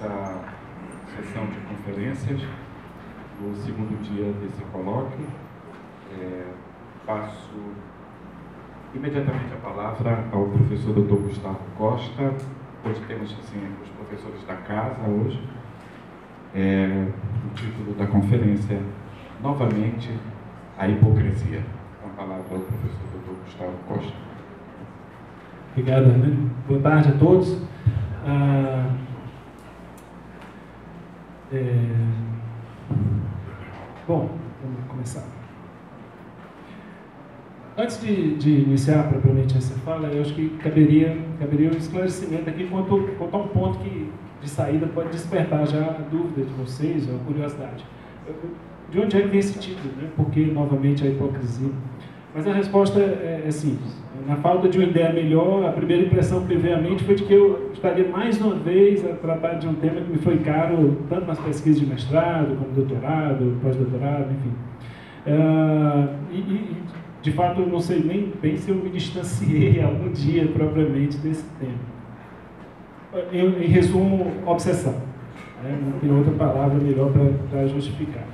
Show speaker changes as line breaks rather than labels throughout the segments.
nossa sessão de conferências, o segundo dia desse colóquio. Passo imediatamente a palavra ao professor Dr. Gustavo Costa. Hoje temos assim, os professores da casa hoje. O título da conferência, novamente, a hipocrisia. Com a palavra ao professor Dr. Gustavo Costa.
Obrigado, Armando. Boa tarde a todos. Bom, vamos começar. Antes de iniciar propriamente essa fala, eu acho que caberia um esclarecimento aqui quanto a um ponto que, de saída, pode despertar já a dúvida de vocês, ou a curiosidade. De onde é que vem esse título, né? Por que, novamente, a hipocrisia? Mas a resposta é simples. Na falta de uma ideia melhor, a primeira impressão que veio à mente foi de que eu estaria mais uma vez a tratar de um tema que me foi caro, tanto nas pesquisas de mestrado, como doutorado, pós-doutorado, enfim. De fato, eu não sei nem bem se eu me distanciei algum dia propriamente desse tema. Em resumo, obsessão. Não tem outra palavra melhor para justificar.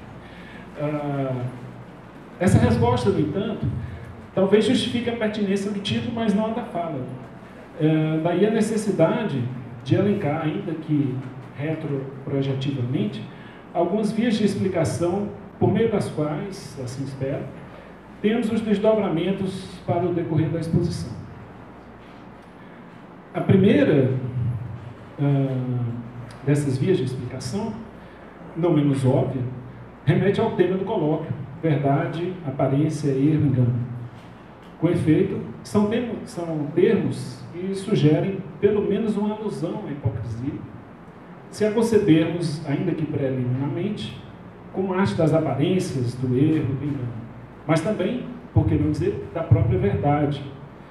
Essa resposta, no entanto, talvez justifique a pertinência do título, mas não a da fala. Daí a necessidade de elencar, ainda que retroprojetivamente, algumas vias de explicação por meio das quais, assim espero, temos os desdobramentos para o decorrer da exposição. A primeira dessas vias de explicação, não menos óbvia, remete ao tema do colóquio: verdade, aparência, erro, engano. Com efeito, são termos que sugerem pelo menos uma alusão à hipocrisia, se a concebermos, ainda que preliminarmente, como arte das aparências, do erro, do engano. Mas também, por que não dizer, da própria verdade.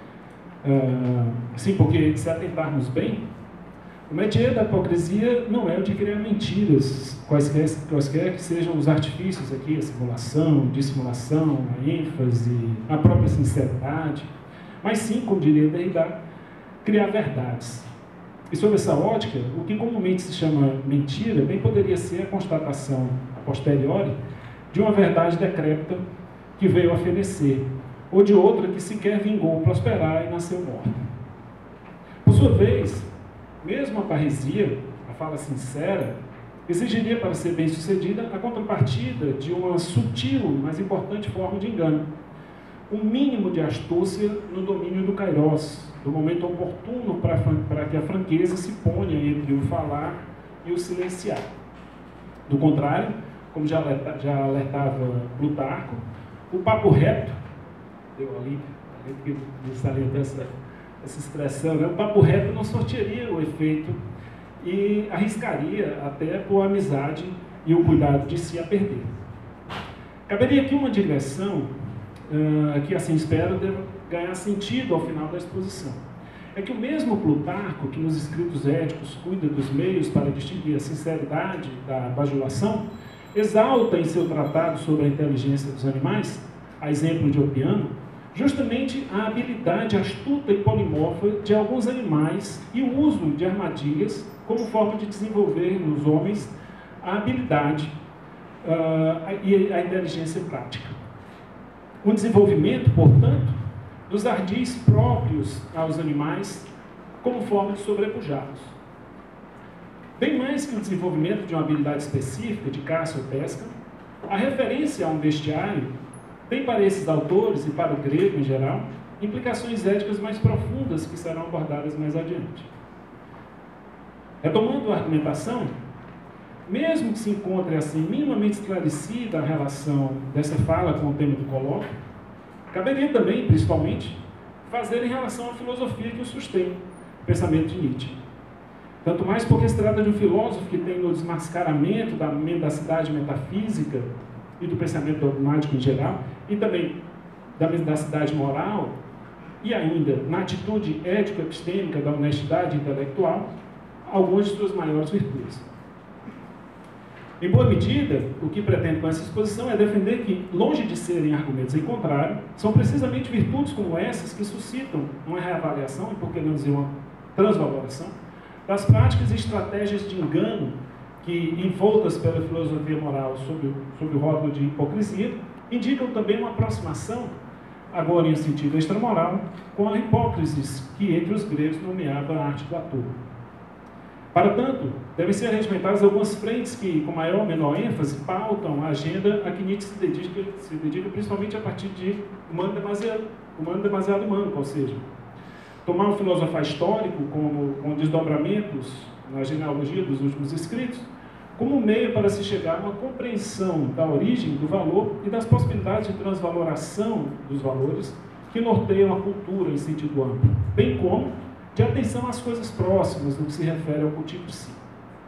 Sim, porque se atentarmos bem, o métier da hipocrisia não é o de criar mentiras, quaisquer que sejam os artifícios aqui, a simulação, dissimulação, a ênfase, a própria sinceridade, mas sim, como diria Derrida, criar verdades. E sob essa ótica, o que comumente se chama mentira, bem poderia ser a constatação, a posteriori, de uma verdade decrépita que veio a fenecer, ou de outra que sequer vingou prosperar e nasceu morta. Por sua vez, mesmo a parresia, a fala sincera, exigiria para ser bem-sucedida a contrapartida de uma sutil, mas importante forma de engano. Um mínimo de astúcia no domínio do kairós, do momento oportuno para que a franqueza se ponha entre o falar e o silenciar. Do contrário, como já alertava Plutarco, o papo reto, deu ali que salientou essa expressão, né? O papo reto não sortearia o efeito e arriscaria até por amizade e o cuidado de si a perder. Caberia aqui uma digressão que, assim espero, deva ganhar sentido ao final da exposição. É que o mesmo Plutarco, que nos escritos éticos cuida dos meios para distinguir a sinceridade da bajulação, exalta em seu tratado sobre a inteligência dos animais, a exemplo de Opiano, justamente a habilidade astuta e polimorfa de alguns animais e o uso de armadilhas como forma de desenvolver nos homens a habilidade e a inteligência prática. Um desenvolvimento, portanto, dos ardis próprios aos animais como forma de sobrepujá-los. Bem mais que o desenvolvimento de uma habilidade específica de caça ou pesca, a referência a um bestiário tem para esses autores e para o grego em geral implicações éticas mais profundas que serão abordadas mais adiante. Retomando a argumentação, mesmo que se encontre assim minimamente esclarecida a relação dessa fala com o tema do colóquio, caberia também, principalmente, fazer em relação à filosofia que o sustém, o pensamento de Nietzsche. Tanto mais porque se trata de um filósofo que tem no desmascaramento da mendacidade metafísica e do pensamento dogmático em geral, e também da mendacidade moral, e ainda na atitude ético-epistêmica da honestidade intelectual, algumas de suas maiores virtudes. Em boa medida, o que pretendo com essa exposição é defender que, longe de serem argumentos em contrário, são precisamente virtudes como essas que suscitam uma reavaliação, e por que não dizer uma transvaloração, das práticas e estratégias de engano que, envoltas pela filosofia moral sob o rótulo de hipocrisia, indicam também uma aproximação, agora em sentido extramoral, com a hipócrisis que entre os gregos nomeava a arte do ator. Para tanto, devem ser regimentadas algumas frentes que, com maior ou menor ênfase, pautam a agenda a que Nietzsche se dedica principalmente a partir de humano demasiado humano, ou seja, tomar o filosofar histórico com desdobramentos na genealogia dos últimos escritos, como meio para se chegar a uma compreensão da origem do valor e das possibilidades de transvaloração dos valores que norteiam a cultura em sentido amplo, bem como de atenção às coisas próximas no que se refere ao cultivo de si.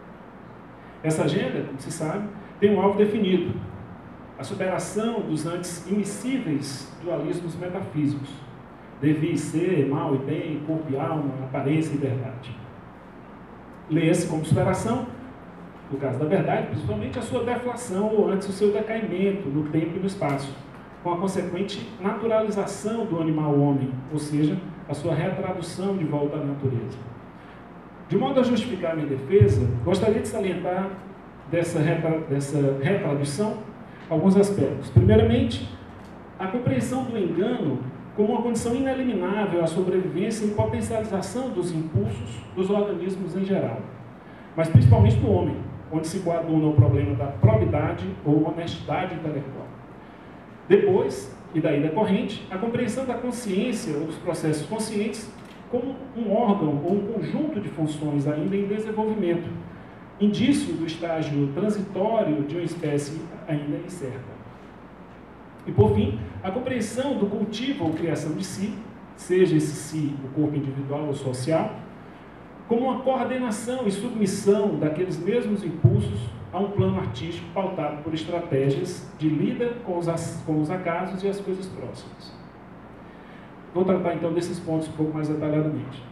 Essa agenda, como se sabe, tem um alvo definido: a superação dos antes immiscíveis dualismos metafísicos, devia e ser, mal e bem, corpo e alma, aparência e verdade. Leia-se como superação, no caso da verdade, principalmente a sua deflação ou antes o seu decaimento no tempo e no espaço, com a consequente naturalização do animal homem, ou seja, a sua retradução de volta à natureza. De modo a justificar minha defesa, gostaria de salientar dessa retradução alguns aspectos. Primeiramente, a compreensão do engano como uma condição ineliminável à sobrevivência e potencialização dos impulsos dos organismos em geral, mas principalmente do homem, onde se coaduna o problema da probidade ou honestidade intelectual. Depois, e daí decorrente, a compreensão da consciência ou dos processos conscientes como um órgão ou um conjunto de funções ainda em desenvolvimento, indício do estágio transitório de uma espécie ainda incerta. E, por fim, a compreensão do cultivo ou criação de si, seja esse si o corpo individual ou social, como uma coordenação e submissão daqueles mesmos impulsos a um plano artístico pautado por estratégias de lida com os acasos e as coisas próximas. Vou tratar então desses pontos um pouco mais detalhadamente.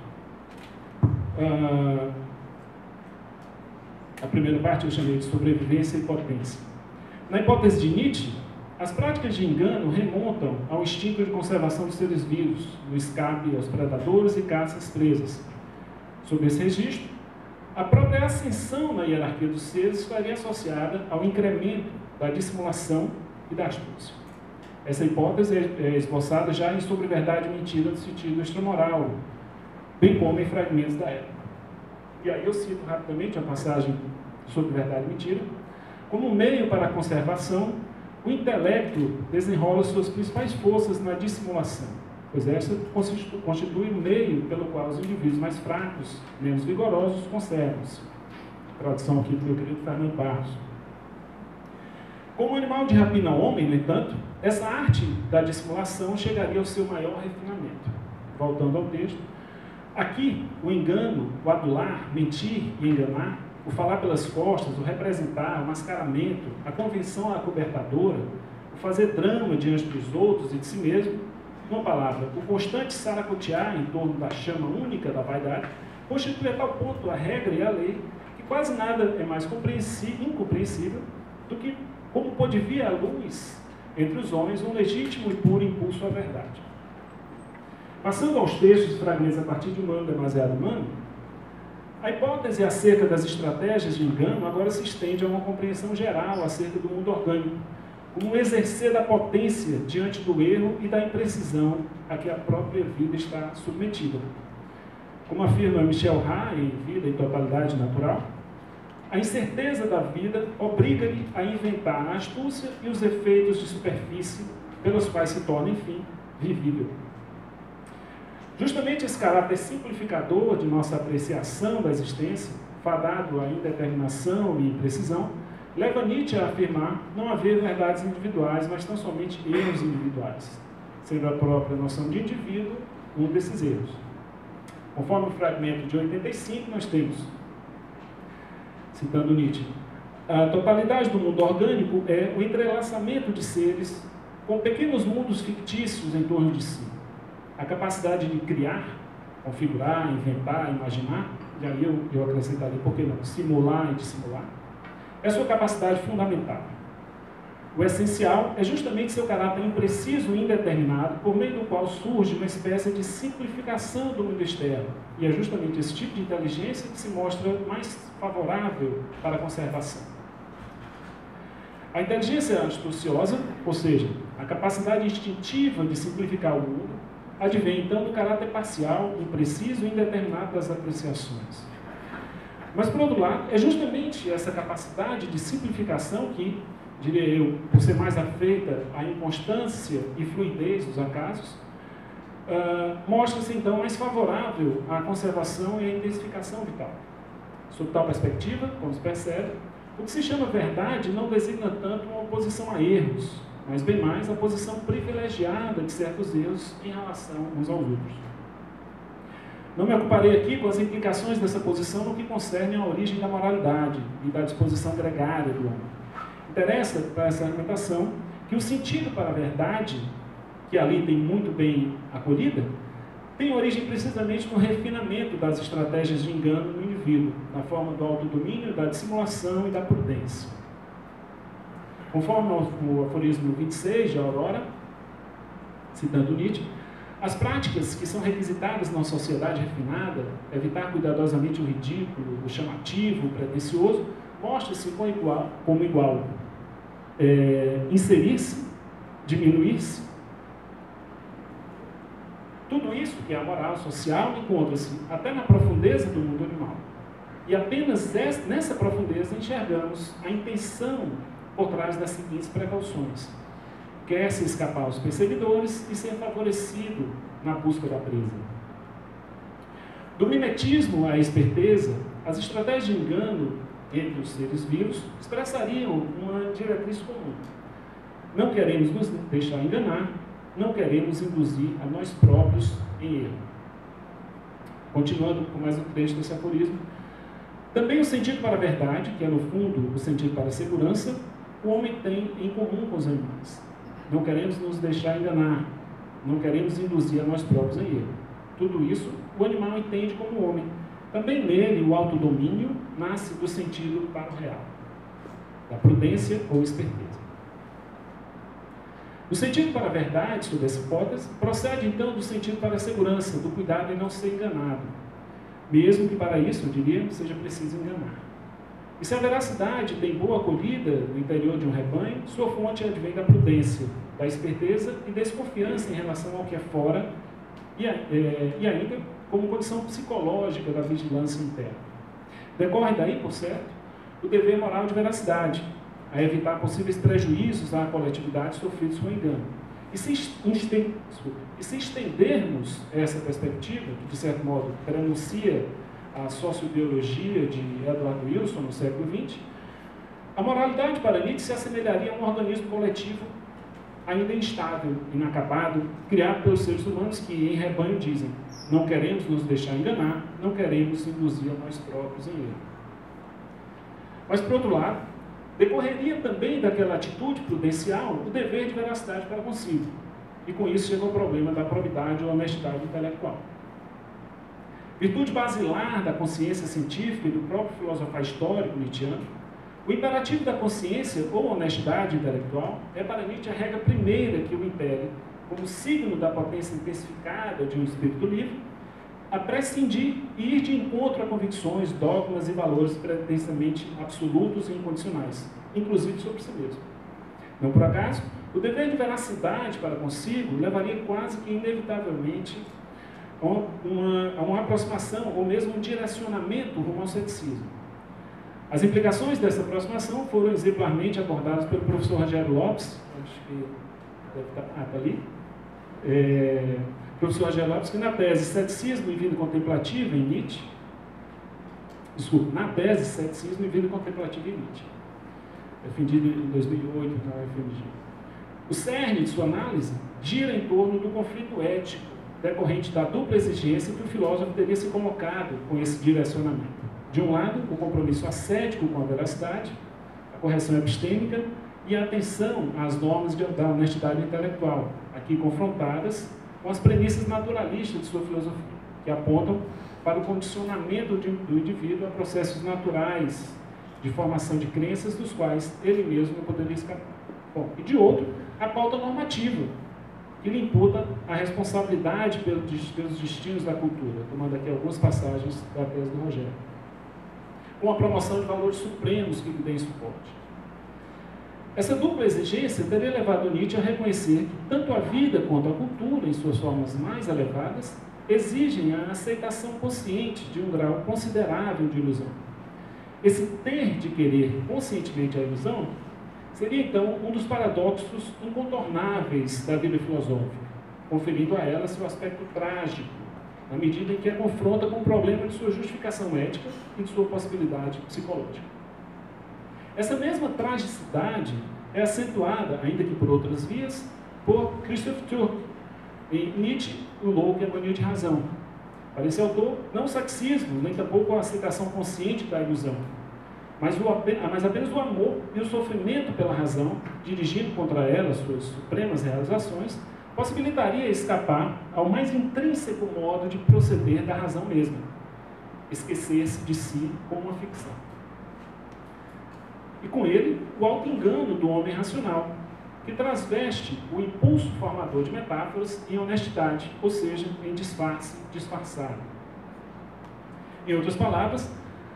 A primeira parte eu chamei de sobrevivência e potência. Na hipótese de Nietzsche, as práticas de engano remontam ao instinto de conservação dos seres vivos, no escape aos predadores e caças presas. Sob esse registro, a própria ascensão na hierarquia dos seres estaria associada ao incremento da dissimulação e da astúcia. Essa hipótese é esboçada já em Sobre Verdade e Mentira, no sentido extramoral, bem como em fragmentos da época. E aí eu cito rapidamente a passagem Sobre Verdade e Mentira. Como meio para a conservação, o intelecto desenrola suas principais forças na dissimulação, pois essa constitui o meio pelo qual os indivíduos mais fracos, menos vigorosos, conservam-se. Tradução aqui do meu querido Fernando Barros. Como animal de rapina ao homem, no entanto, essa arte da dissimulação chegaria ao seu maior refinamento. Voltando ao texto, aqui o engano, o adular, mentir e enganar, o falar pelas costas, o representar, o mascaramento, a convenção acobertadora, o fazer drama diante dos outros e de si mesmo, uma palavra, o constante saracotear em torno da chama única da vaidade, constitui a tal ponto a regra e a lei que quase nada é mais incompreensível do que como pode vir à luz entre os homens um legítimo e puro impulso à verdade. Passando aos textos e fragmentos a partir de Humano Demasiado Humano, a hipótese acerca das estratégias de engano agora se estende a uma compreensão geral acerca do mundo orgânico, como um exercer da potência diante do erro e da imprecisão a que a própria vida está submetida. Como afirma Michel Ra em Vida e Totalidade Natural, a incerteza da vida obriga-lhe a inventar a astúcia e os efeitos de superfície pelos quais se torna, enfim, vivível. Justamente esse caráter simplificador de nossa apreciação da existência, fadado à indeterminação e imprecisão, leva Nietzsche a afirmar não haver verdades individuais, mas tão somente erros individuais, sendo a própria noção de indivíduo um desses erros. Conforme o fragmento de 85, nós temos, citando Nietzsche, a totalidade do mundo orgânico é o entrelaçamento de seres com pequenos mundos fictícios em torno de si. A capacidade de criar, configurar, inventar, imaginar, e aí eu acrescentaria, por que não, simular e dissimular, é sua capacidade fundamental. O essencial é justamente seu caráter impreciso e indeterminado, por meio do qual surge uma espécie de simplificação do mundo externo. E é justamente esse tipo de inteligência que se mostra mais favorável para a conservação. A inteligência astuciosa, ou seja, a capacidade instintiva de simplificar o mundo, advém então do caráter parcial, impreciso e indeterminado das apreciações. Mas, por outro lado, é justamente essa capacidade de simplificação que, diria eu, por ser mais afeita à inconstância e fluidez dos acasos, mostra-se então mais favorável à conservação e à intensificação vital. Sob tal perspectiva, como se percebe, o que se chama verdade não designa tanto uma oposição a erros, mas bem mais a posição privilegiada de certos erros em relação uns aos outros. Não me ocuparei aqui com as implicações dessa posição no que concerne à origem da moralidade e da disposição gregária do homem. Interessa para essa argumentação que o sentido para a verdade, que ali tem muito bem acolhida, tem origem precisamente no refinamento das estratégias de engano no indivíduo, na forma do autodomínio, da dissimulação e da prudência. Conforme o aforismo 26 de Aurora, citando Nietzsche, as práticas que são requisitadas na sociedade refinada, evitar cuidadosamente o ridículo, o chamativo, o pretensioso, mostra-se como igual. Inserir-se, diminuir-se. Tudo isso, que é a moral social, encontra-se até na profundeza do mundo animal. E apenas nessa profundeza enxergamos a intenção por trás das seguintes precauções. Quer se escapar aos perseguidores e ser favorecido na busca da presa. Do mimetismo à esperteza, as estratégias de engano entre os seres vivos expressariam uma diretriz comum. Não queremos nos deixar enganar, não queremos induzir a nós próprios em erro. Continuando com mais um trecho desse aforismo. Também o sentido para a verdade, que é no fundo o sentido para a segurança, o homem tem em comum com os animais. Não queremos nos deixar enganar, não queremos induzir a nós próprios em erro. Tudo isso o animal entende como homem. Também nele o autodomínio nasce do sentido para o real, da prudência ou esperteza. O sentido para a verdade, sob essa hipótese, procede então do sentido para a segurança, do cuidado em não ser enganado, mesmo que para isso, eu diria, seja preciso enganar. E se a veracidade tem boa acolhida no interior de um rebanho, sua fonte advém da prudência, da esperteza e desconfiança em relação ao que é fora e ainda como condição psicológica da vigilância interna. Decorre daí, por certo, o dever moral de veracidade, a evitar possíveis prejuízos à coletividade sofridos com engano. E se estendermos essa perspectiva, que de certo modo prenuncia a sociobiologia de Edward Wilson no século XX, a moralidade para Nietzsche se assemelharia a um organismo coletivo ainda instável, inacabado, criado pelos seres humanos que em rebanho dizem: não queremos nos deixar enganar, não queremos induzir a nós próprios em erro. Mas, por outro lado, decorreria também daquela atitude prudencial o dever de veracidade para consigo. E com isso chega o problema da probidade ou honestidade intelectual. Virtude basilar da consciência científica e do próprio filosofar histórico nietzschiano, o imperativo da consciência ou honestidade intelectual é para Nietzsche a regra primeira que o impele, como signo da potência intensificada de um espírito livre, a prescindir e ir de encontro a convicções, dogmas e valores pretensamente absolutos e incondicionais, inclusive sobre si mesmo. Não por acaso, o dever de veracidade para consigo levaria quase que inevitavelmente a uma aproximação ou mesmo um direcionamento rumo ao ceticismo. As implicações dessa aproximação foram exemplarmente abordadas pelo professor Rogério Lopes, acho que deve estar ali, professor Rogério Lopes, que na tese Ceticismo e Vida Contemplativa em Nietzsche, na tese Ceticismo e Vida Contemplativa em Nietzsche, defendido em 2008 na UFMG. O cerne de sua análise gira em torno do conflito ético decorrente da dupla exigência que o filósofo teria se colocado com esse direcionamento. De um lado, o compromisso ascético com a veracidade, a correção epistêmica e a atenção às normas da honestidade intelectual, aqui confrontadas com as premissas naturalistas de sua filosofia, que apontam para o condicionamento do indivíduo a processos naturais de formação de crenças dos quais ele mesmo não poderia escapar. Bom, e de outro, a pauta normativa, que lhe imputa a responsabilidade pelos destinos da cultura, tomando aqui algumas passagens da tese do Rogério, com a promoção de valores supremos que lhe deem suporte. Essa dupla exigência teria levado Nietzsche a reconhecer que tanto a vida quanto a cultura, em suas formas mais elevadas, exigem a aceitação consciente de um grau considerável de ilusão. Esse ter de querer conscientemente a ilusão seria, então, um dos paradoxos incontornáveis da vida filosófica, conferindo a ela seu aspecto trágico, na medida em que a confronta com o problema de sua justificação ética e de sua possibilidade psicológica. Essa mesma tragicidade é acentuada, ainda que por outras vias, por Christoph Türk, em Nietzsche, o louco e a mania de razão. Para esse autor, não o sexismo, nem tampouco a aceitação consciente da ilusão, mas apenas o amor e o sofrimento pela razão, dirigindo contra ela suas supremas realizações, possibilitaria escapar ao mais intrínseco modo de proceder da razão mesma, esquecer-se de si como uma ficção. E com ele, o auto-engano do homem racional, que transveste o impulso formador de metáforas em honestidade, ou seja, em disfarce disfarçado. Em outras palavras,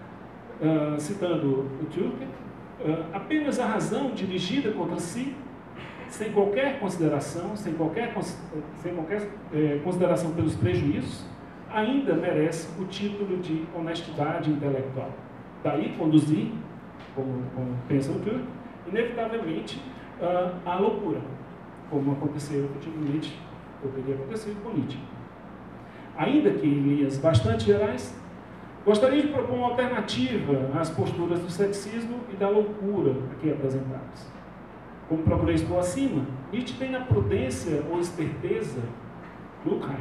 citando o Türk, apenas a razão dirigida contra si, sem qualquer consideração, sem qualquer consideração pelos prejuízos, ainda merece o título de honestidade intelectual. Daí conduzir, como pensa o Türk, inevitavelmente à loucura, como aconteceu efetivamente, ou teria acontecido com Nietzsche. Ainda que em linhas bastante gerais, gostaria de propor uma alternativa às posturas do ceticismo e da loucura aqui apresentadas. Como procurei expor acima, Nietzsche tem na prudência ou esperteza, Klugheit,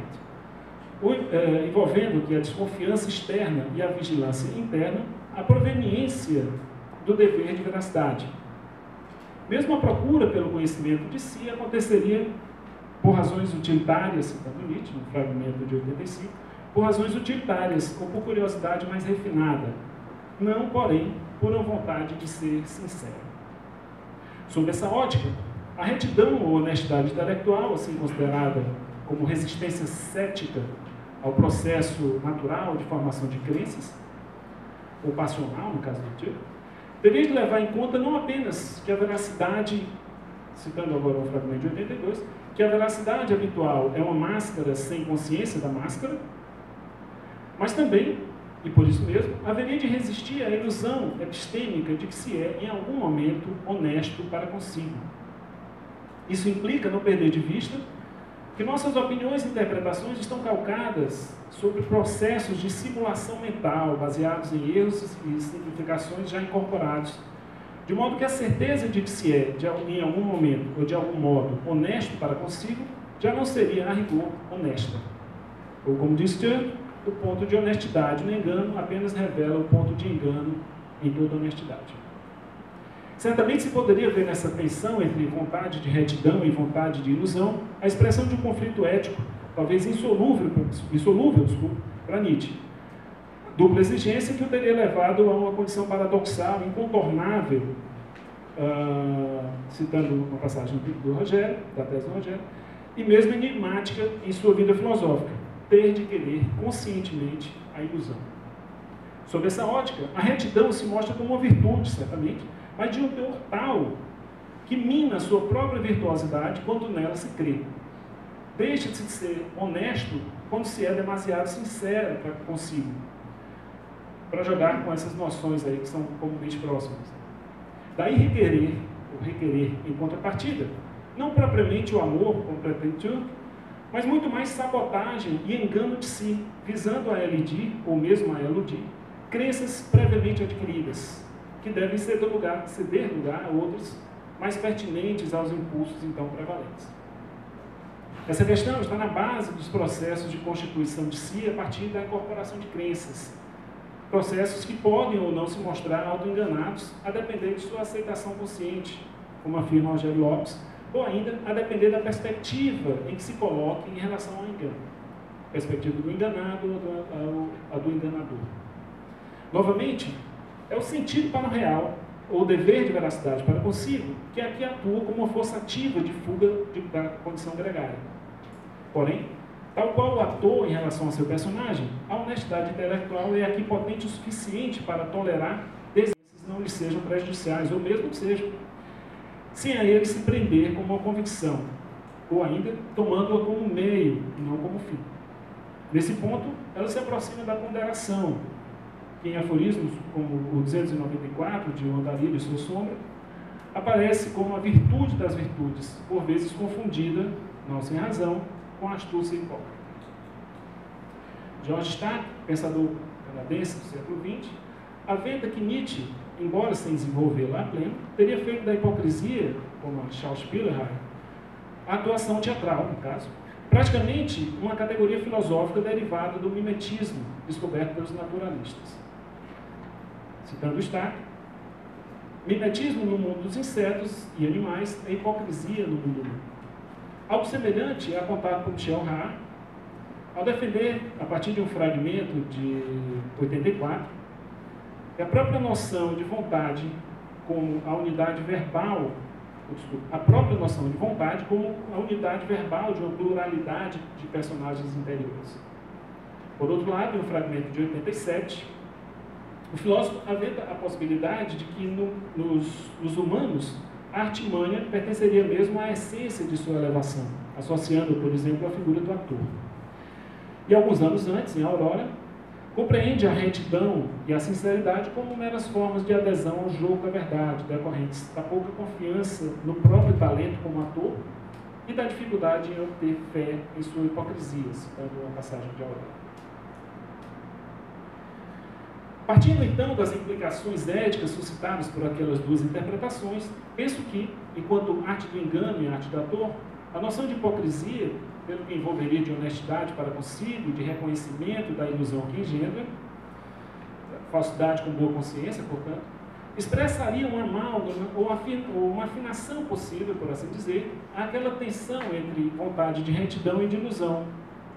envolvendo que a desconfiança externa e a vigilância interna, a proveniência do dever de veracidade. Mesmo a procura pelo conhecimento de si aconteceria por razões utilitárias, citando Nietzsche, no fragmento de 85, por razões utilitárias ou por curiosidade mais refinada, não, porém, por uma vontade de ser sincero. Sob essa ótica, a retidão ou honestidade intelectual, assim considerada como resistência cética ao processo natural de formação de crenças, ou passional, no caso do Tietê, teria de levar em conta não apenas que a veracidade, citando agora o fragmento de 82, que a veracidade habitual é uma máscara sem consciência da máscara, mas também, e por isso mesmo, haveria de resistir à ilusão epistêmica de que se é, em algum momento, honesto para consigo. Isso implica não perder de vista que nossas opiniões e interpretações estão calcadas sobre processos de simulação mental, baseados em erros e simplificações já incorporados, de modo que a certeza de que se é, em algum momento ou de algum modo, honesto para consigo, já não seria, a rigor, honesta. Ou, como diz Türk, o ponto de honestidade no engano apenas revela o ponto de engano em toda honestidade. Certamente se poderia ver nessa tensão entre vontade de retidão e vontade de ilusão a expressão de um conflito ético, talvez insolúvel para Nietzsche. Dupla exigência que o teria levado a uma condição paradoxal, incontornável, citando uma passagem do Rogério, da tese do Rogério, e mesmo enigmática em sua vida filosófica, ter de querer conscientemente a ilusão. Sob essa ótica, a retidão se mostra como uma virtude, certamente, mas de um teor tal que mina a sua própria virtuosidade quando nela se crê. Deixa de ser honesto quando se é demasiado sincero para consigo, para jogar com essas noções aí que são comumente próximas. Daí requerer em contrapartida, não propriamente o amor, como pretende Türk, mas muito mais sabotagem e engano de si, visando a eludir, ou mesmo a eludir, crenças previamente adquiridas, que devem ceder lugar a outras mais pertinentes aos impulsos então prevalentes. Essa questão está na base dos processos de constituição de si a partir da incorporação de crenças, processos que podem ou não se mostrar autoenganados a depender de sua aceitação consciente, como afirma Rogério Lopes, ou ainda a depender da perspectiva em que se coloque em relação ao engano, perspectiva do enganado ou a do enganador. Novamente, é o sentido para o real ou dever de veracidade para consigo, que aqui atua como uma força ativa de fuga da condição gregária. Porém, tal qual o ator em relação ao seu personagem, a honestidade intelectual é aqui potente o suficiente para tolerar desejos que não lhe sejam prejudiciais, ou mesmo que sejam, sem a ele se prender com uma convicção, ou ainda tomando-a como meio e não como fim. Nesse ponto, ela se aproxima da ponderação, que em aforismos como o 294, de O Andarilho e Sua Sombra, aparece como a virtude das virtudes, por vezes confundida, não sem razão, com a astúcia hipócrita. George Stack, pensador canadense do século XX, aventa que Nietzsche, embora sem desenvolvê-la a pleno, teria feito da hipocrisia, como a Schauspielerei, a atuação teatral, no caso, praticamente uma categoria filosófica derivada do mimetismo descoberto pelos naturalistas. Citando Stack, mimetismo no mundo dos insetos e animais é hipocrisia no mundo humano. Algo semelhante é apontado por Michel Haar, ao defender, a partir de um fragmento de 84, que a própria noção de vontade como a unidade verbal, a própria noção de vontade como a unidade verbal de uma pluralidade de personagens interiores. Por outro lado, em um fragmento de 87, o filósofo aventa a possibilidade de que nos humanos a artimanha pertenceria mesmo à essência de sua elevação, associando, por exemplo, a figura do ator. E alguns anos antes, em Aurora, compreende a retidão e a sinceridade como meras formas de adesão ao jogo da verdade, decorrentes da pouca confiança no próprio talento como ator e da dificuldade em obter fé em sua hipocrisia, citando a passagem de Aurora. Partindo então das implicações éticas suscitadas por aquelas duas interpretações, penso que, enquanto arte do engano e arte do ator, a noção de hipocrisia, pelo que envolveria de honestidade para consigo, de reconhecimento da ilusão que engendra, falsidade com boa consciência, portanto, expressaria uma amálgama ou uma afinação possível, por assim dizer, àquela tensão entre vontade de retidão e de ilusão.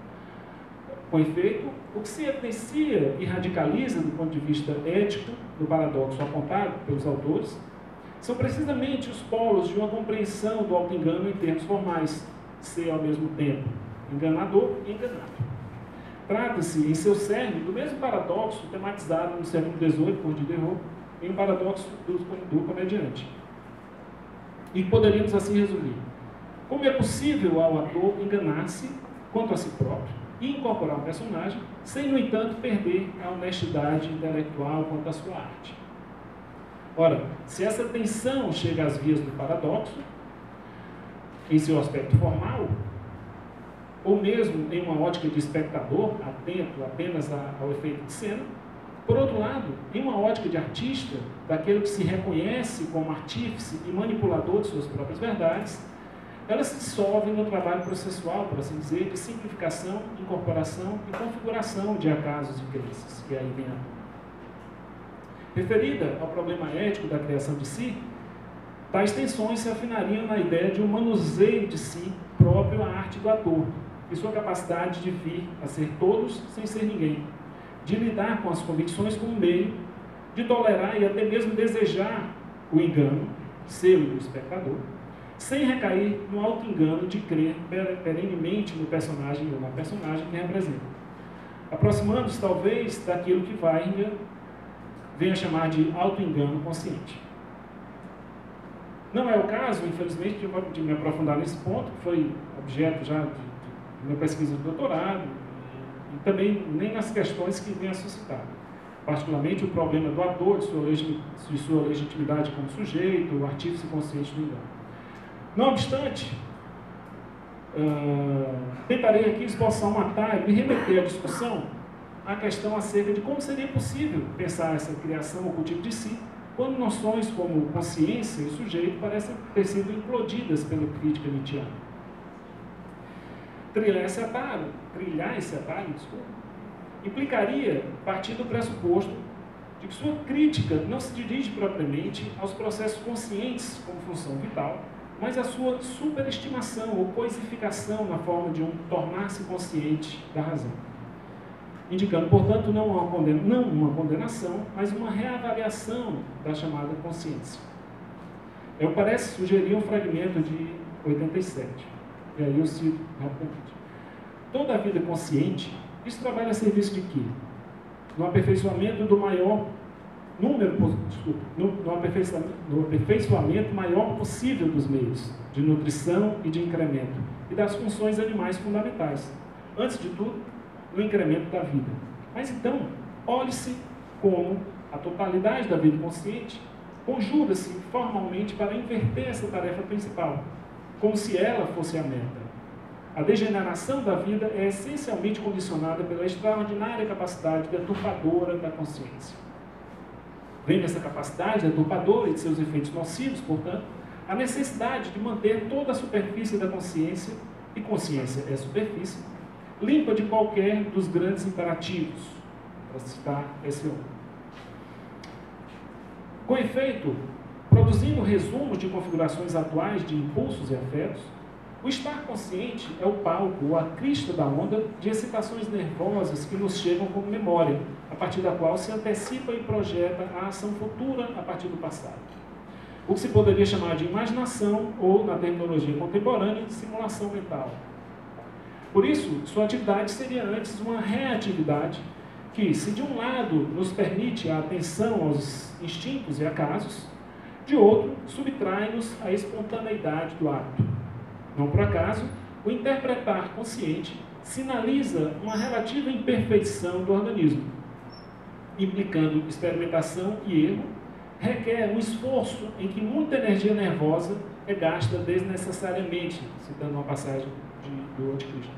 Com efeito, o que se evidencia e radicaliza do ponto de vista ético do paradoxo apontado pelos autores são precisamente os polos de uma compreensão do auto-engano em termos formais, ser ao mesmo tempo enganador e enganado. Trata-se, em seu cerne, do mesmo paradoxo tematizado no século XVIII por Diderot, em um paradoxo do comediante. E poderíamos assim resumir: como é possível ao ator enganar-se quanto a si próprio e incorporar um personagem, sem, no entanto, perder a honestidade intelectual quanto à sua arte. Ora, se essa tensão chega às vias do paradoxo, em seu aspecto formal, ou mesmo em uma ótica de espectador, atento apenas ao efeito de cena, por outro lado, em uma ótica de artista, daquele que se reconhece como artífice e manipulador de suas próprias verdades, ela se dissolve no trabalho processual, por assim dizer, de simplificação, incorporação e configuração de acasos e crenças, que aí vem a tona. Referida ao problema ético da criação de si, tais tensões se afinariam na ideia de um manuseio de si próprio à arte do ator, e sua capacidade de vir a ser todos sem ser ninguém, de lidar com as convicções como meio, de tolerar e até mesmo desejar o engano, seu e do espectador, sem recair no auto-engano de crer perenemente no personagem ou na personagem que representa. Aproximando-se, talvez, daquilo que Weisinger vem a chamar de auto-engano consciente. Não é o caso, infelizmente, de me aprofundar nesse ponto, que foi objeto já de minha pesquisa de doutorado, e também nem nas questões que vem a suscitar. Particularmente o problema do ator, de sua legitimidade como sujeito, o artífice consciente do engano. Não obstante, tentarei aqui esboçar um atalho e remeter a discussão à questão acerca de como seria possível pensar essa criação ou cultivo de si, quando noções como consciência e sujeito parecem ter sido implodidas pela crítica nietzschiana. Trilhar esse atalho, implicaria partir do pressuposto de que sua crítica não se dirige propriamente aos processos conscientes como função vital, mas a sua superestimação ou coisificação na forma de um tornar-se consciente da razão. indicando, portanto, não uma condenação, mas uma reavaliação da chamada consciência. Eu parece sugerir um fragmento de 87, e aí eu cito rapidamente. Toda a vida consciente, isso trabalha a serviço de quê? No aperfeiçoamento do maior no aperfeiçoamento maior possível dos meios de nutrição e de incremento e das funções animais fundamentais. Antes de tudo, no incremento da vida. Mas então, olhe-se como a totalidade da vida consciente conjura-se formalmente para inverter essa tarefa principal, como se ela fosse a meta. A degeneração da vida é essencialmente condicionada pela extraordinária capacidade deturpadora da consciência. Vem dessa capacidade deturpadora e de seus efeitos nocivos, portanto, a necessidade de manter toda a superfície da consciência, e consciência é superfície, limpa de qualquer dos grandes imperativos, para citar esse homem. Com efeito, produzindo resumos de configurações atuais de impulsos e afetos, o estar consciente é o palco ou a crista da onda de excitações nervosas que nos chegam como memória, a partir da qual se antecipa e projeta a ação futura a partir do passado. O que se poderia chamar de imaginação ou, na terminologia contemporânea, de simulação mental. Por isso, sua atividade seria antes uma reatividade que, se de um lado nos permite a atenção aos instintos e acasos, de outro, subtrai-nos a espontaneidade do ato. Não por acaso, o interpretar consciente sinaliza uma relativa imperfeição do organismo, implicando experimentação e erro, requer um esforço em que muita energia nervosa é gasta desnecessariamente, citando uma passagem do Anticristo.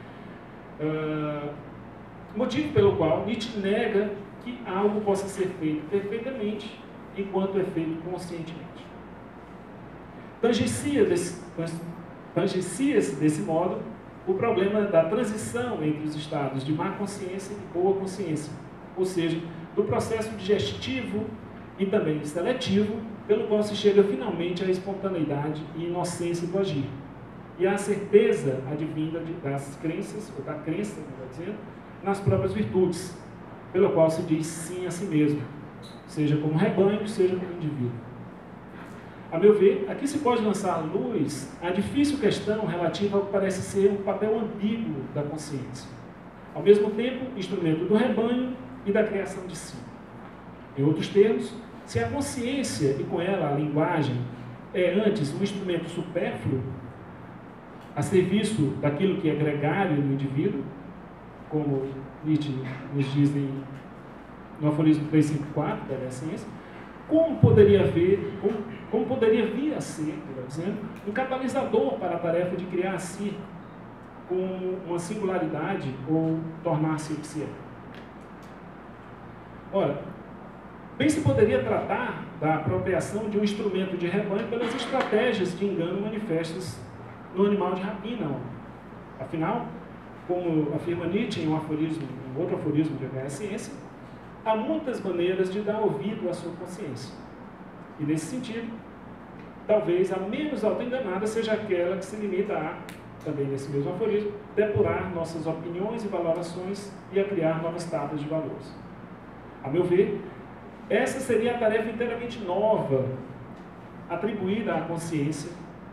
Motivo pelo qual Nietzsche nega que algo possa ser feito perfeitamente enquanto é feito conscientemente. Tangencia-se desse modo o problema da transição entre os estados de má consciência e boa consciência, ou seja, do processo digestivo e também seletivo, pelo qual se chega finalmente à espontaneidade e inocência do agir, e à certeza advinda das crenças, ou da crença, melhor dizendo, nas próprias virtudes, pelo qual se diz sim a si mesmo, seja como rebanho, seja como indivíduo. A meu ver, aqui se pode lançar luz à difícil questão relativa ao que parece ser um papel ambíguo da consciência. Ao mesmo tempo, instrumento do rebanho e da criação de si. Em outros termos, se a consciência e com ela a linguagem é antes um instrumento supérfluo, a serviço daquilo que é gregário no indivíduo, como Nietzsche nos diz no aforismo 354 da ciência, como poderia vir a ser, melhor dizendo, um catalisador para a tarefa de criar a si com uma singularidade ou tornar-se o que se é. Ora, bem se poderia tratar da apropriação de um instrumento de rebanho pelas estratégias de engano manifestas no animal de rapina. Afinal, como afirma Nietzsche em um outro aforismo de A Ciência, há muitas maneiras de dar ouvido à sua consciência. E nesse sentido, talvez a menos autoenganada seja aquela que se limita a, também nesse mesmo aforismo, depurar nossas opiniões e valorações e a criar novas tábuas de valores. A meu ver, essa seria a tarefa inteiramente nova atribuída à consciência.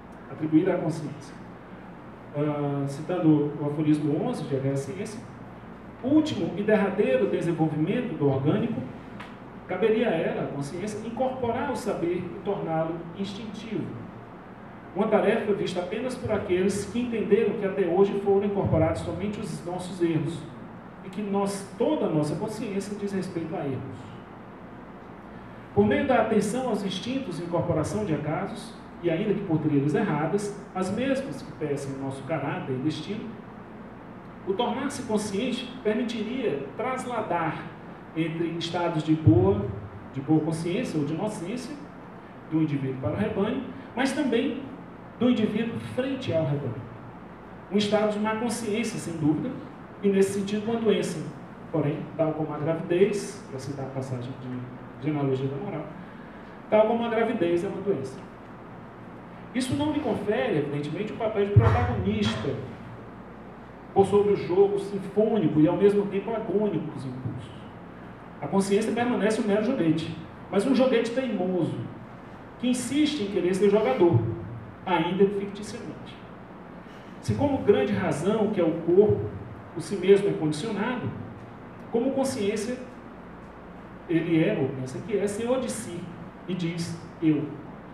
Citando o aforismo 11 de A Ciência, último e derradeiro desenvolvimento do orgânico, caberia a ela, a consciência, incorporar o saber e torná-lo instintivo. Uma tarefa vista apenas por aqueles que entenderam que até hoje foram incorporados somente os nossos erros e que toda a nossa consciência diz respeito a erros. Por meio da atenção aos instintos e incorporação de acasos, e ainda que por trilhas erradas, as mesmas que tecem o nosso caráter e destino, o tornar-se consciente permitiria trasladar entre estados de boa consciência ou de inocência do indivíduo para o rebanho, mas também do indivíduo frente ao rebanho. Um estado de má consciência, sem dúvida, e nesse sentido uma doença, porém, tal como a gravidez, para citar a passagem de Genealogia da Moral, tal como a gravidez é uma doença. Isso não lhe confere, evidentemente, o papel de protagonista por sobre o jogo sinfônico e ao mesmo tempo agônico dos impulsos. A consciência permanece um mero joguete, mas um joguete teimoso, que insiste em querer ser jogador, ainda que ficticiamente. Se como grande razão, que é o corpo, o si mesmo é condicionado, como consciência, ele é, ou pensa que é, senhor de si, e diz, eu.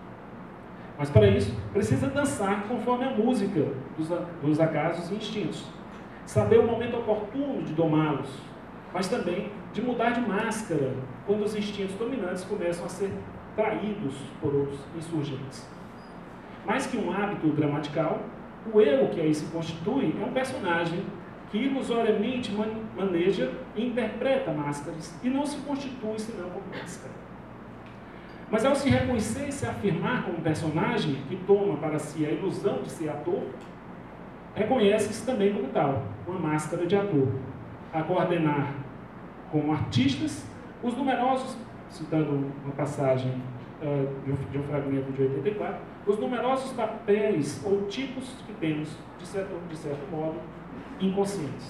Mas para isso, precisa dançar conforme a música dos acasos e instintos. Saber o momento oportuno de domá-los, mas também de mudar de máscara quando os instintos dominantes começam a ser traídos por outros insurgentes. Mais que um hábito gramatical, o eu que aí se constitui é um personagem que ilusoriamente maneja e interpreta máscaras e não se constitui senão como máscara. Mas ao se reconhecer e se afirmar como personagem que toma para si a ilusão de ser ator, reconhece-se também como tal, uma máscara de ator, a coordenar como artistas os numerosos, citando uma passagem de um fragmento de 84, os numerosos papéis ou tipos que temos, de certo modo, inconscientes.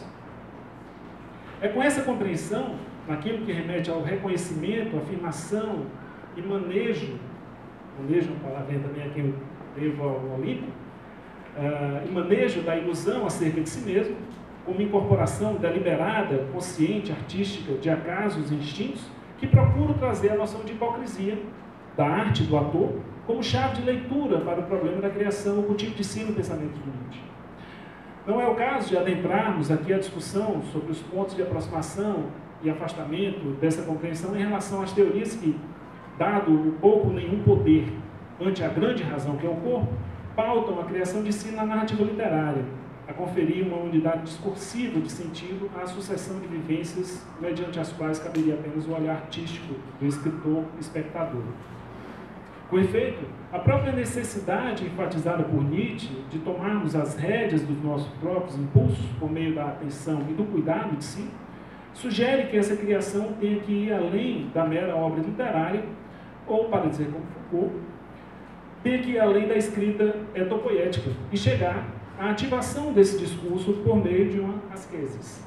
É com essa compreensão, naquilo que remete ao reconhecimento, afirmação e manejo é uma palavra também aqui eu devo ao Olímpio, e manejo da ilusão acerca de si mesmo, como incorporação deliberada, consciente, artística, de acasos e instintos, que procuro trazer a noção de hipocrisia da arte do ator como chave de leitura para o problema da criação ocultiva de si no pensamento do Nietzsche. Não é o caso de adentrarmos aqui a discussão sobre os pontos de aproximação e afastamento dessa compreensão em relação às teorias que, dado o pouco ou nenhum poder ante a grande razão que é o corpo, pautam a criação de si na narrativa literária, a conferir uma unidade discursiva de sentido à sucessão de vivências mediante as quais caberia apenas o olhar artístico do escritor-espectador. Com efeito, a própria necessidade enfatizada por Nietzsche de tomarmos as rédeas dos nossos próprios impulsos por meio da atenção e do cuidado de si, sugere que essa criação tenha que ir além da mera obra literária, ou, para dizer como Foucault, tenha que ir além da escrita etopoética e chegar à ativação desse discurso por meio de uma ascesis.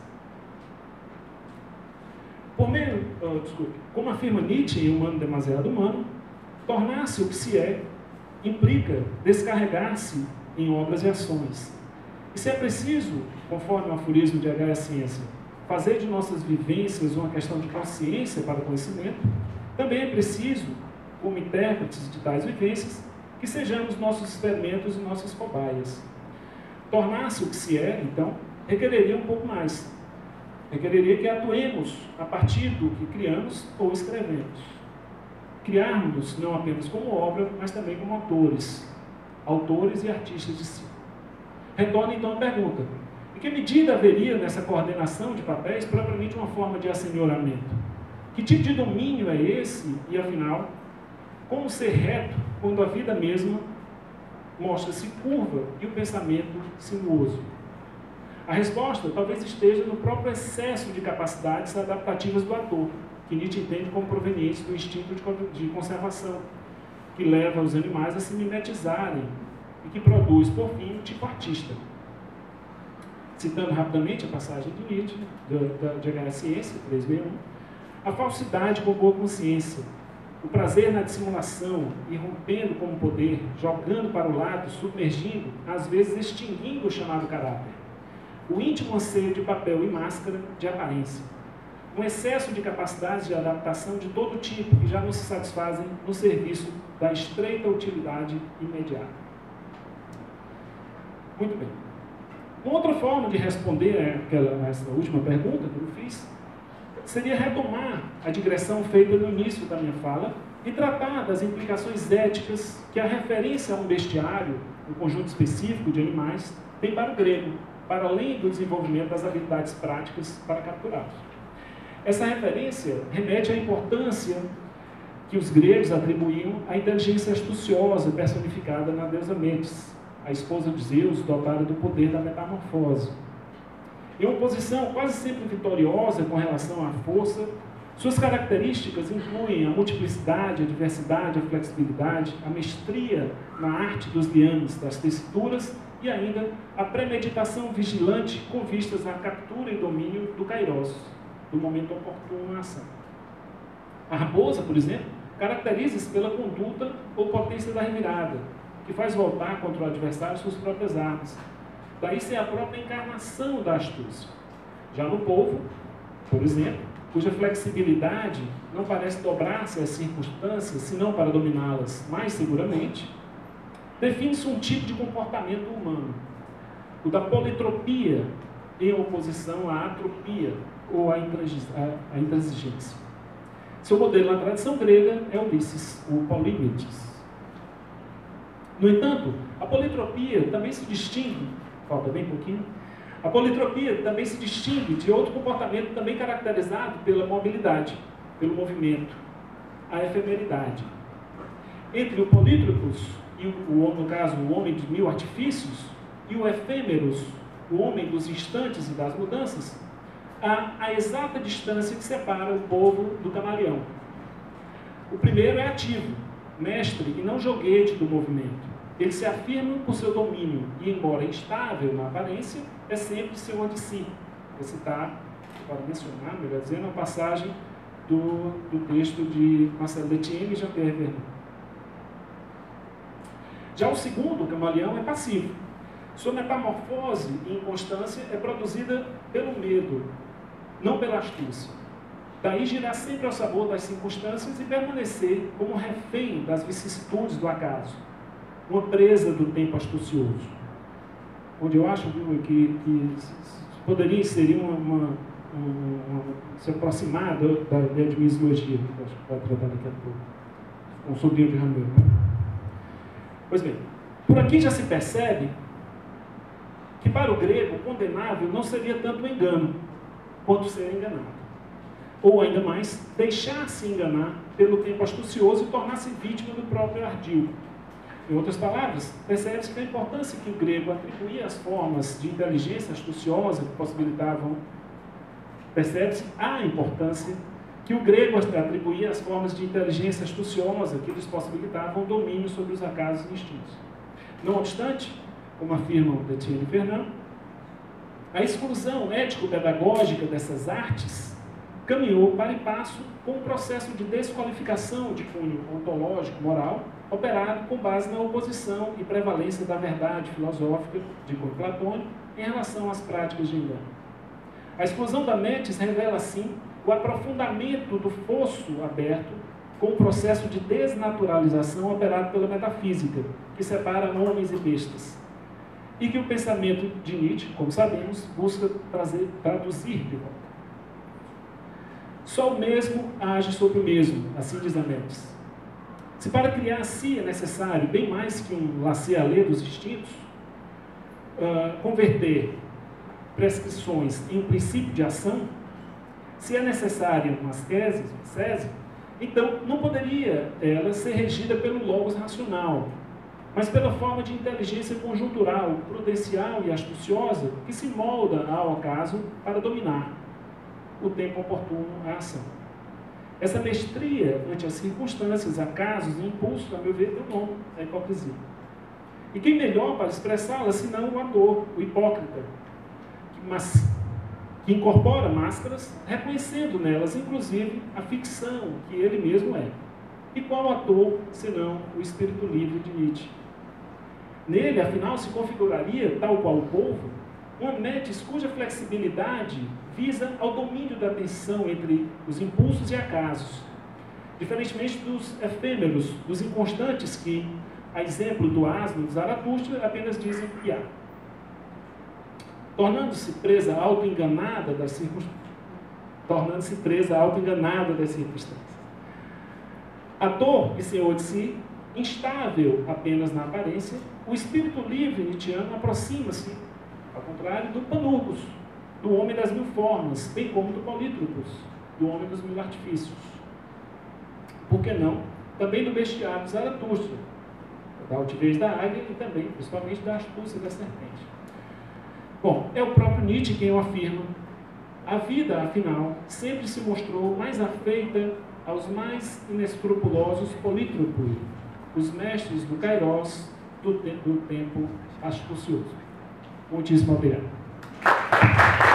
Como afirma Nietzsche em Humano Demasiado Humano, tornar-se o que se é implica descarregar-se em obras e ações. E se é preciso, conforme o aforismo de H.S. Ciência, fazer de nossas vivências uma questão de consciência para o conhecimento, também é preciso, como intérpretes de tais vivências, que sejamos nossos experimentos e nossas cobaias. Tornar-se o que se é, então, requereria um pouco mais. Requereria que atuemos a partir do que criamos ou escrevemos. Criarmos-nos não apenas como obra, mas também como autores e artistas de si. Retorna então a pergunta: em que medida haveria nessa coordenação de papéis propriamente uma forma de assenhoramento? Que tipo de domínio é esse? E afinal, como ser reto quando a vida mesma mostra-se curva e o pensamento sinuoso? A resposta talvez esteja no próprio excesso de capacidades adaptativas do ator, que Nietzsche entende como provenientes do instinto de conservação, que leva os animais a se mimetizarem e que produz, por fim, um tipo artista. Citando rapidamente a passagem de Nietzsche, de H.S. Ciência, 361, a falsidade com boa consciência, o prazer na dissimulação, irrompendo como poder, jogando para o lado, submergindo, às vezes extinguindo o chamado caráter, o íntimo anseio de papel e máscara de aparência, um excesso de capacidades de adaptação de todo tipo que já não se satisfazem no serviço da estreita utilidade imediata. Muito bem. Uma outra forma de responder a essa última pergunta que eu fiz seria retomar a digressão feita no início da minha fala e tratar das implicações éticas que a referência a um bestiário, um conjunto específico de animais, tem para o grego, para além do desenvolvimento das habilidades práticas para capturá-los. Essa referência remete à importância que os gregos atribuíam à inteligência astuciosa personificada na deusa Metis, a esposa de Zeus, dotada do poder da metamorfose. Em uma posição quase sempre vitoriosa com relação à força, suas características incluem a multiplicidade, a diversidade, a flexibilidade, a mestria na arte dos liames, das tessituras e ainda a premeditação vigilante com vistas à captura e domínio do kairos, do momento oportuno à ação. A raposa, por exemplo, caracteriza-se pela conduta ou potência da revirada, que faz voltar contra o adversário suas próprias armas. Daí ser a própria encarnação da astúcia. Já no polvo, por exemplo, cuja flexibilidade não parece dobrar-se às circunstâncias, senão para dominá-las mais seguramente, define-se um tipo de comportamento humano, o da politropia, em oposição à atropia ou à intransigência. Seu modelo na tradição grega é Ulisses, o Polímedes. No entanto, a politropia também se distingue, falta bem pouquinho, a politropia também se distingue de outro comportamento também caracterizado pela mobilidade, pelo movimento, a efemeridade. Entre o polítropos, e no caso o homem de mil artifícios, e o efêmeros, o homem dos instantes e das mudanças, há a exata distância que separa o povo do camaleão. O primeiro é ativo, mestre e não joguete do movimento. Ele se afirma por seu domínio e, embora instável na aparência, é sempre senhor de si. Vou citar, para mencionar, melhor dizendo, uma passagem do texto de Marcel Letienne e Jean-Pierre Vernant. Já o segundo, o camaleão, é passivo. Sua metamorfose e inconstância é produzida pelo medo, não pela astúcia. Daí girar sempre ao sabor das circunstâncias e permanecer como refém das vicissitudes do acaso, uma presa do tempo astucioso. Onde eu acho que poderia inserir se aproximar da etimologia, que acho que vai tratar daqui a pouco, com o sobrinho de Ramiro. Pois bem, por aqui já se percebe que para o grego o condenável não seria tanto o engano, quanto ser enganado. Ou ainda mais, deixar-se enganar pelo tempo astucioso e tornar-se vítima do próprio ardil. Em outras palavras, percebe-se que a importância que o grego atribuía às formas de inteligência astuciosa que possibilitavam, percebe-se a importância que o grego atribuía às formas de inteligência astuciosa que lhes possibilitavam domínio sobre os acasos e instintos. Não obstante, como afirmam Letienne e Vernant, a exclusão ético-pedagógica dessas artes caminhou para e passo com um processo de desqualificação de cunho ontológico, moral, operado com base na oposição e prevalência da verdade filosófica de cunho platônico em relação às práticas de engano. A exclusão da metis revela, assim, o aprofundamento do fosso aberto com o processo de desnaturalização operado pela metafísica, que separa homens e bestas, e que o pensamento de Nietzsche, como sabemos, busca traduzir de volta. Só o mesmo age sobre o mesmo, assim diz a Metis. Se para criar si é necessário, bem mais que um laisser-aller dos instintos, converter prescrições em um princípio de ação, se é necessária uma ascese, então não poderia ela ser regida pelo logos racional, mas pela forma de inteligência conjuntural, prudencial e astuciosa que se molda ao acaso para dominar o tempo oportuno à ação. Essa mestria ante as circunstâncias, acasos e impulsos, a meu ver, deu nome à hipocrisia. E quem melhor para expressá-la senão o ator, o hipócrita, que incorpora máscaras, reconhecendo nelas, inclusive, a ficção que ele mesmo é. E qual ator, senão o espírito livre de Nietzsche? Nele, afinal, se configuraria, tal qual o povo, uma metis cuja flexibilidade visa ao domínio da tensão entre os impulsos e acasos, diferentemente dos efêmeros, dos inconstantes que, a exemplo do asno de Zaratustra, apenas dizem que há. Tornando-se presa auto-enganada das circunstâncias. Ator e senhor de si, instável apenas na aparência, o espírito livre nietzschiano aproxima-se, ao contrário, do Panurgos, do homem das mil formas, bem como do Polítropos, do homem dos mil artifícios. Por que não? Também do bestiário de Zaratustra, da altivez da águia e também, principalmente, da astúcia da serpente. Bom, é o próprio Nietzsche quem o afirma. A vida, afinal, sempre se mostrou mais afeita aos mais inescrupulosos polítropos, os mestres do kairos, do tempo astucioso. Muitíssimo obrigado.